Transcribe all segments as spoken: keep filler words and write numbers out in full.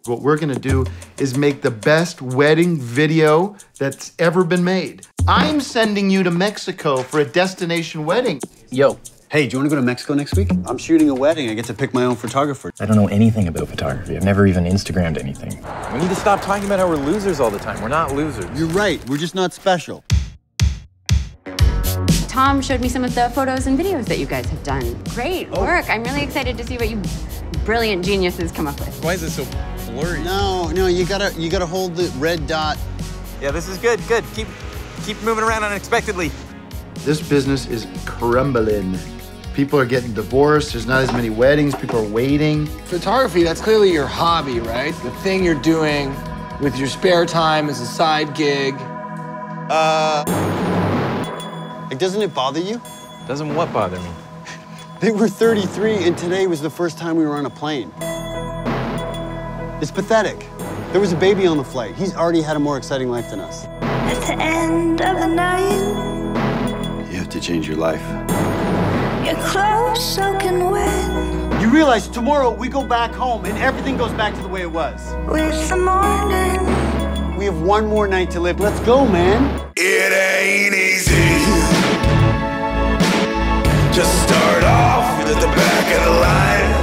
What we're gonna do is make the best wedding video that's ever been made. I'm sending you to Mexico for a destination wedding. Yo. Hey, do you want to go to Mexico next week? I'm shooting a wedding. I get to pick my own photographer. I don't know anything about photography. I've never even Instagrammed anything. We need to stop talking about how we're losers all the time. We're not losers. You're right. We're just not special. Tom showed me some of the photos and videos that you guys have done. Great Oh. work. I'm really excited to see what you brilliant geniuses come up with. Why is this so blurry? No, no, you gotta, you gotta hold the red dot. Yeah, this is good, good. Keep, keep moving around unexpectedly. This business is crumbling. People are getting divorced, there's not as many weddings, people are waiting. Photography, that's clearly your hobby, right? The thing you're doing with your spare time as a side gig. Uh, like, doesn't it bother you? Doesn't what bother me? They were thirty-three and today was the first time we were on a plane. It's pathetic. There was a baby on the flight. He's already had a more exciting life than us. At the end of the night, You have to change your life. your clothes soaking wet. You realize tomorrow we go back home and everything goes back to the way it was. With the morning, We have one more night to live. Let's go, man. It ain't easy. Just start off at the back of the line.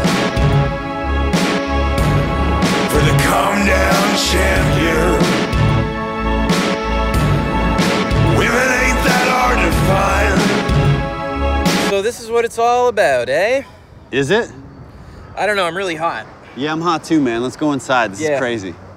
For the calm down champion. Women ain't that hard to find. So this is what it's all about, eh? Is it? I don't know, I'm really hot. Yeah, I'm hot too, man. Let's go inside. This Yeah. is crazy.